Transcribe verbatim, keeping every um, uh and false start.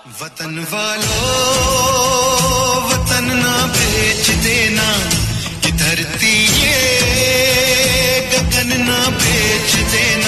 वतन वालों वतन ना बेच देना, ये धरती ये गगन ना बेच देना।